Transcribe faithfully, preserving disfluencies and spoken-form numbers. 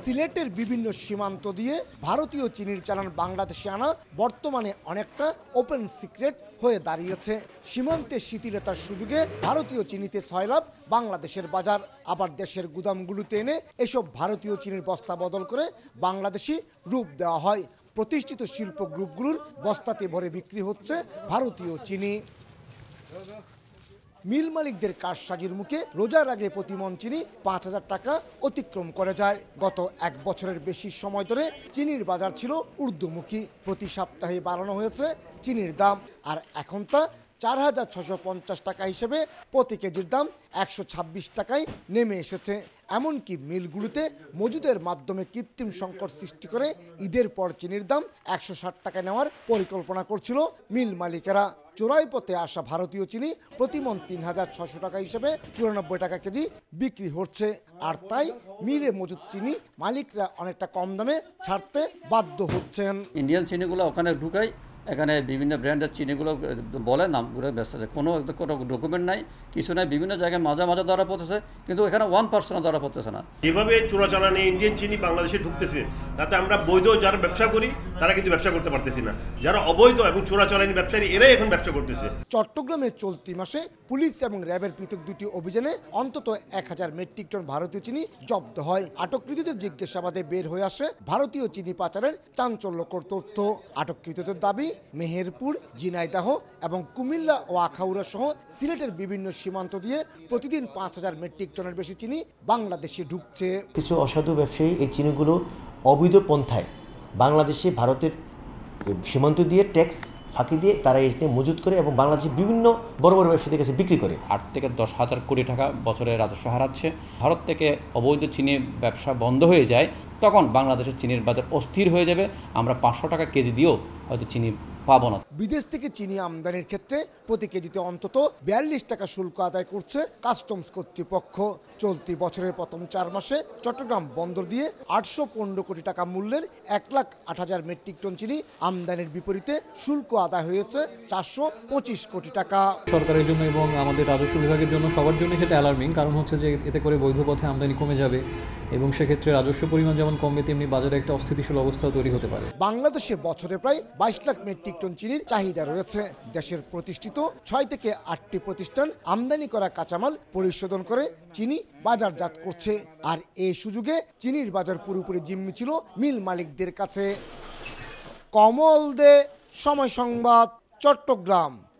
সিলেটের বিভিন্ন সীমান্ত দিয়ে ভারতীয় চিনির চালান বাংলাদেশে আনা বর্তমানে অনেকটা ওপেন সিক্রেট হয়ে দাঁড়িয়েছে। সীমান্তে শিথিলতার সুযোগে ভারতীয় চিনিতে ছয় লাভ বাংলাদেশের বাজার। আবার দেশের গুদামগুলোতে এনে এসব ভারতীয় চিনির বস্তা বদল করে বাংলাদেশি রূপ দেওয়া হয়। প্রতিষ্ঠিত শিল্প গ্রুপগুলোর বস্তাতে ভরে বিক্রি হচ্ছে ভারতীয় চিনি। মিল মালিকদের কারসাজির মুখে রোজার আগে প্রতি মণ চিনি পাঁচ হাজার টাকা অতিক্রম করে যায়। গত এক বছরের বেশি সময় ধরে চিনির বাজার ছিল ঊর্ধ্বমুখী। প্রতি সপ্তাহে বাড়ানো হয়েছে চিনির দাম, আর এখন তা চার হাজার ছশো পঞ্চাশ টাকা হিসেবে প্রতি কেজির দাম একশো ছাব্বিশ টাকায় নেমে এসেছে। এমনকি মিলগুলোতে মজুদের মাধ্যমে কৃত্রিম সংকট সৃষ্টি করে ঈদের পর চিনির দাম একশো ষাট টাকা নেওয়ার পরিকল্পনা করছিল মিল মালিকেরা। চোরাই পথে আসা ভারতীয় চিনি প্রতিমণ তিন হাজার ছশো টাকা হিসেবে চুরানব্বই টাকা কেজি বিক্রি হচ্ছে। আর তাই মিলে মজুদ চিনি মালিকরা অনেকটা কম দামে ছাড়তে বাধ্য হচ্ছেন। ইন্ডিয়ান চিনিগুলো ওখানে ঢুকাই, এখানে বিভিন্ন ব্র্যান্ডের চিনিগুলো বলে নামগুলো ব্যস্ত আছে, কোনো কোনো ডকুমেন্ট নাই, কিছু নাই, বিভিন্ন জায়গায় মাঝে মাঝে ধরা পড়তেছে, কিন্তু এখানে ওয়ান পার্সেন্ট ধরা পড়তেছে না। যেভাবে চোরাচালানে ইন্ডিয়ান চিনি বাংলাদেশে ঢুকতেছে, তাতে আমরা বৈধ যারা ব্যবসা করি তারা কিন্তু ব্যবসা করতে পারতেছি না। যারা অবৈধ এবং চোরাচালানি ব্যবসায়ী এরাই এখন ব্যবসা করতেছে। চট্টগ্রামে চলতি মাসে পুলিশ এবং র্যাবের পৃথক দুটি অভিযানে অন্তত এক হাজার মেট্রিক টন ভারতীয় চিনি জব্দ হয়। আটককৃতদের জিজ্ঞাসাবাদে বের হয়ে আসে ভারতীয় চিনি পাচারের চাঞ্চল্যকর তথ্য। আটককৃতদের দাবি, মেহেরপুর, ঝিনাইদহ এবং কুমিল্লা ও আখাউড়া সহ সিলেটের বিভিন্ন সীমান্ত দিয়ে প্রতিদিন পাঁচ হাজার মেট্রিক টনের বেশি চিনি বাংলাদেশে ঢুকছে। কিছু অসাধু ব্যবসায়ী এই চিনিগুলো অবৈধ পন্থায় বাংলাদেশে ভারতের সীমান্ত দিয়ে ট্যাক্স ফাঁকি দিয়ে তারা এটি মজুত করে এবং বাংলাদেশের বিভিন্ন বড় বড় ব্যবসায়ীদের কাছে বিক্রি করে। আট থেকে দশ হাজার কোটি টাকা বছরে রাজস্ব হারাচ্ছে। ভারত থেকে অবৈধ চিনি ব্যবসা বন্ধ হয়ে যায়, তখন বাংলাদেশের চিনির বাজার অস্থির হয়ে যাবে। আমরা পাঁচশো টাকা কেজি দিয়েও হয়তো চিনি পাবো না। বিদেশ থেকে চিনি আমদানির ক্ষেত্রে প্রতি কেজিতে অন্তত বিয়াল্লিশ টাকা শুল্ক আদায় করছে কাস্টমস কর্তৃপক্ষ। চলতি বছরের প্রথম চার মাসে চট্টগ্রাম বন্দর দিয়ে আটশো পনেরো কোটি টাকা মূল্যের এক লাখ আট হাজার মেট্রিক টন চিনি আমদানির বিপরীতে শুল্ক আদায় হয়েছে চারশো পঁচিশ কোটি টাকা। সরকারের জন্য এবং আমাদের রাজস্ব বিভাগের জন্য সবার জন্য সেটা অ্যালার্মিং, কারণ হচ্ছে যে এতে করে বৈধ পথে আমদানি কমে যাবে এবং সেক্ষেত্রে রাজস্ব পরিমাণ যেমন কমবে, তেমনি বাজারে একটা অস্থিতিশীল অবস্থা তৈরি হতে পারে। বাংলাদেশে বছরে প্রায় বাইশ লাখ মেট্রিক টন চিনির চাহিদা রয়েছে। দেশের প্রতিষ্ঠিত ছয় থেকে আটটি প্রতিষ্ঠান আমদানি করা কাঁচামাল পরিশোধন করে চিনি বাজারজাত করছে। আর এই সুযোগে চিনির বাজার পুরোপুরি জিম্মি ছিল মিল মালিকদের কাছে। কমল দে, সময় সংবাদ, চট্টগ্রাম।